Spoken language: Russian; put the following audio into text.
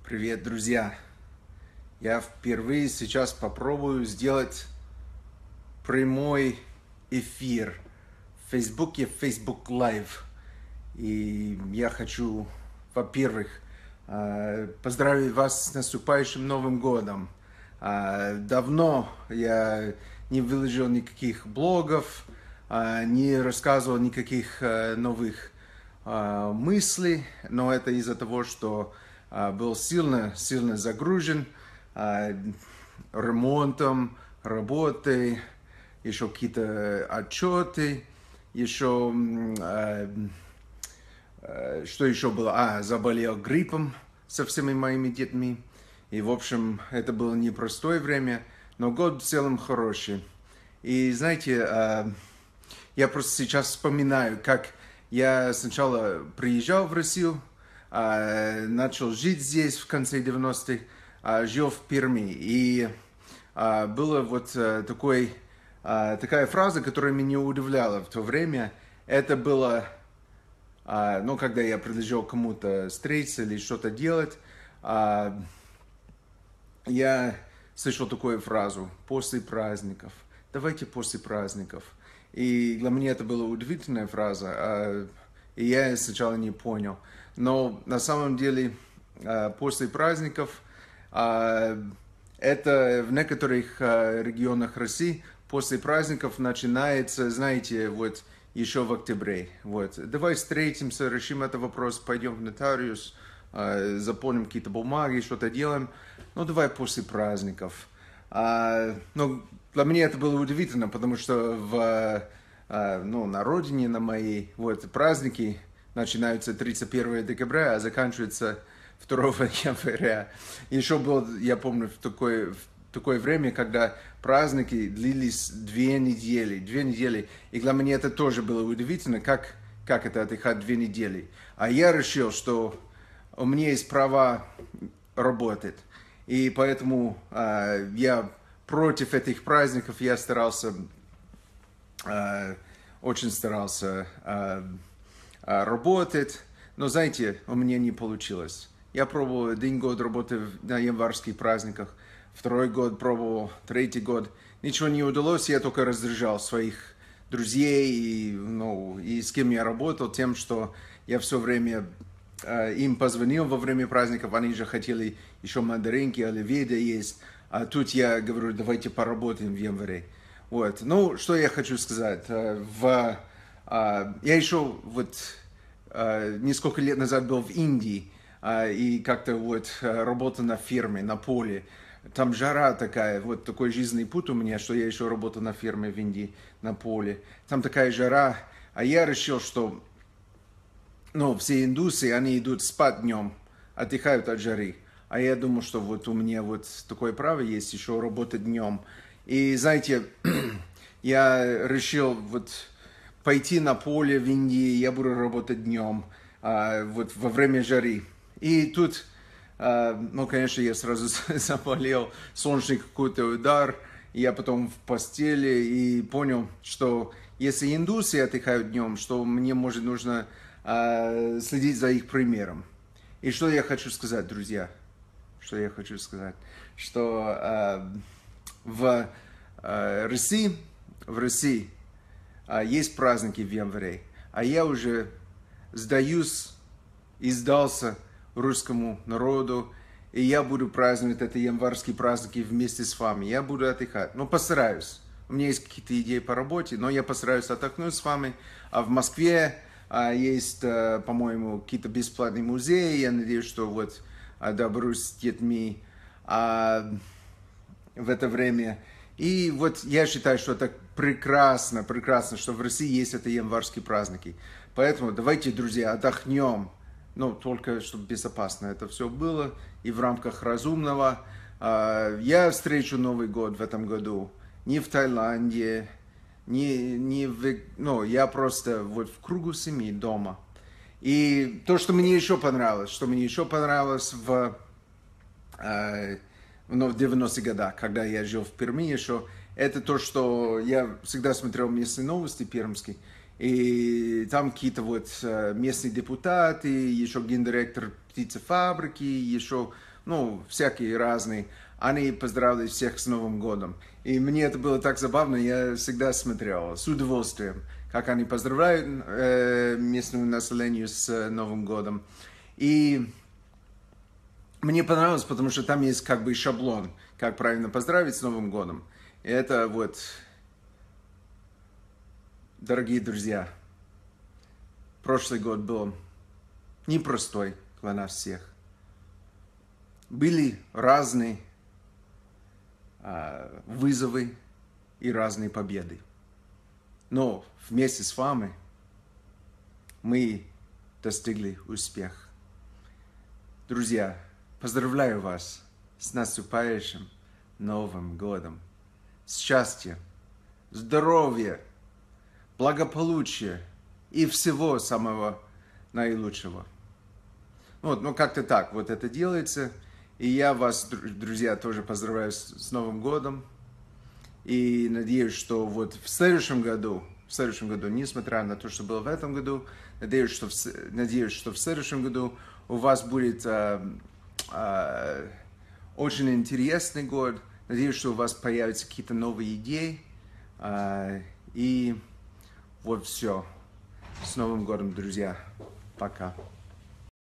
Привет, друзья! Я впервые сейчас попробую сделать прямой эфир в Фейсбуке, Facebook Live. И я хочу, во-первых, поздравить вас с наступающим Новым годом. Давно я не выложил никаких блогов, не рассказывал никаких новых мыслей, но это из-за того, что был сильно загружен ремонтом, работой, еще какие-то отчеты, еще что еще было? Заболел гриппом со всеми моими детьми. И, в общем, это было непростое время, но год в целом хороший. И, знаете, я просто сейчас вспоминаю, как я сначала приезжал в Россию, начал жить здесь в конце 90-х, жил в Перми. И была вот такая фраза, которая меня удивляла в то время. Это было, когда я предложил кому-то встретиться или что-то делать, я слышал такую фразу: после праздников. Давайте после праздников. И для меня это была удивительная фраза, и я сначала не понял. Но на самом деле после праздников это в некоторых регионах России после праздников начинается, знаете, вот еще в октябре. Вот. Давай встретимся, решим этот вопрос, пойдем в нотариус, заполним какие-то бумаги, что-то делаем. Ну, давай после праздников. Но для меня это было удивительно, потому что на родине, на моей, праздники начинаются 31 декабря, а заканчиваются 2 января. Еще был, я помню, в такое время, когда праздники длились 2 недели. И для меня это тоже было удивительно, как это отдыхать 2 недели. А я решил, что у меня есть право работать. И поэтому я против этих праздников, я очень старался работать, но, знаете, у меня не получилось. Я пробовал 1 год работы на январских праздниках, 2-й год пробовал, 3-й год. Ничего не удалось, я только раздражал своих друзей и с кем я работал, тем, что я все время им позвонил во время праздников, они же хотели еще мандаринки, оливье есть, а тут я говорю: давайте поработаем в январе. Вот. Ну, что я хочу сказать. Я еще несколько лет назад был в Индии и как-то работал на ферме, на поле. Там жара такая, такой жизненный путь у меня, что я еще работал на ферме в Индии, на поле. Там такая жара, а я решил, что все индусы, они идут спать днем, отдыхают от жары. А я думал, что у меня такое право есть еще работать днем. И знаете, я решил пойти на поле в Индии, я буду работать днем, во время жары. И тут, конечно, я сразу заболел, солнечный какой-то удар, и я потом в постели и понял, что если индусы отдыхают днем, что мне, может, нужно следить за их примером. И что я хочу сказать, друзья? Что я хочу сказать? Что в России есть праздники в январе, а я уже сдался русскому народу, и я буду праздновать эти январские праздники вместе с вами. Я буду отдыхать, постараюсь. У меня есть какие-то идеи по работе, но я постараюсь отдохнуть с вами. А в Москве есть, по-моему, какие-то бесплатные музеи. Я надеюсь, что доберусь с детьми в это время. И я считаю, что это прекрасно, что в России есть эти январские праздники. Поэтому давайте, друзья, отдохнем. Только чтобы безопасно это все было и в рамках разумного. Я встречу Новый год в этом году не в Таиланде, я просто в кругу семьи дома. И то, что мне еще понравилось, в 90-х годах, когда я жил в Перми еще, это то, что я всегда смотрел местные новости пермские, и там какие-то местные депутаты, еще гендиректор птицефабрики, еще ну, всякие разные, они поздравили всех с Новым годом. И мне это было так забавно, я всегда смотрел с удовольствием, как они поздравляют местное население с Новым годом. И мне понравилось, потому что там есть как бы шаблон, как правильно поздравить с Новым годом. И это вот, дорогие друзья, прошлый год был непростой для нас всех. Были разные вызовы и разные победы. Но вместе с вами мы достигли успеха. Друзья, поздравляю вас с наступающим Новым годом. Счастья, здоровья, благополучия и всего самого наилучшего. Вот, ну как-то так вот это делается. И я вас, друзья, тоже поздравляю с Новым годом. И надеюсь, что вот в следующем году, несмотря на то, что было в этом году, надеюсь, что в следующем году у вас будет очень интересный год. Надеюсь, что у вас появятся какие-то новые идеи. И вот все. С Новым годом, друзья. Пока.